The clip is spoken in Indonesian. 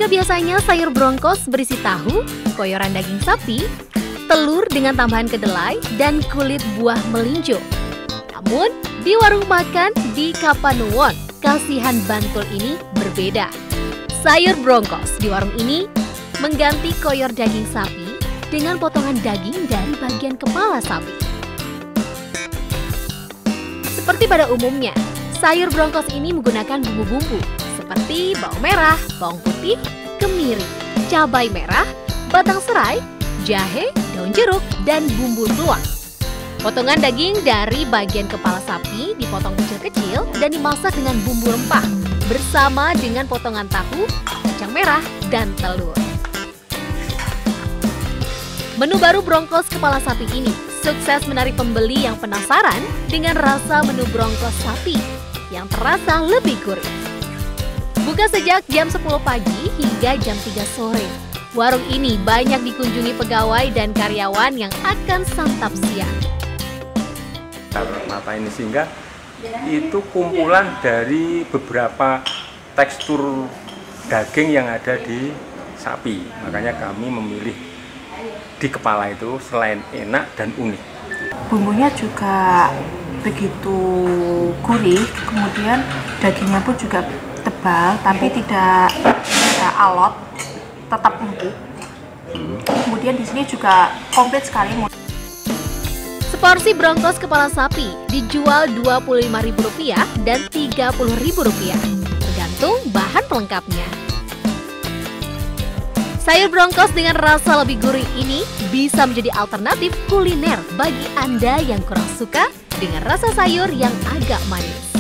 Jika biasanya sayur brongkos berisi tahu, koyoran daging sapi, telur dengan tambahan kedelai, dan kulit buah melinjo. Namun, di warung makan di Kapanewon, Kasihan Bantul ini berbeda. Sayur brongkos di warung ini mengganti koyor daging sapi dengan potongan daging dari bagian kepala sapi. Seperti pada umumnya, sayur brongkos ini menggunakan bumbu-bumbu seperti bawang merah, bawang putih, kemiri, cabai merah, batang serai, jahe, daun jeruk, dan bumbu tuang. Potongan daging dari bagian kepala sapi dipotong kecil-kecil dan dimasak dengan bumbu rempah bersama dengan potongan tahu, kacang merah, dan telur. Menu baru brongkos kepala sapi ini sukses menarik pembeli yang penasaran dengan rasa menu brongkos sapi yang terasa lebih gurih. Buka sejak jam 10 pagi hingga jam 3 sore. Warung ini banyak dikunjungi pegawai dan karyawan yang akan santap siang. Mata ini sehingga itu kumpulan dari beberapa tekstur daging yang ada di sapi. Makanya kami memilih di kepala itu selain enak dan unik. Bumbunya juga begitu gurih, kemudian dagingnya pun juga tebal tapi tidak alot, tetap empuk. Kemudian di sini juga komplit sekali. Seporsi brongkos kepala sapi dijual Rp25.000 dan Rp30.000, tergantung bahan pelengkapnya. Sayur brongkos dengan rasa lebih gurih ini bisa menjadi alternatif kuliner bagi Anda yang kurang suka dengan rasa sayur yang agak manis.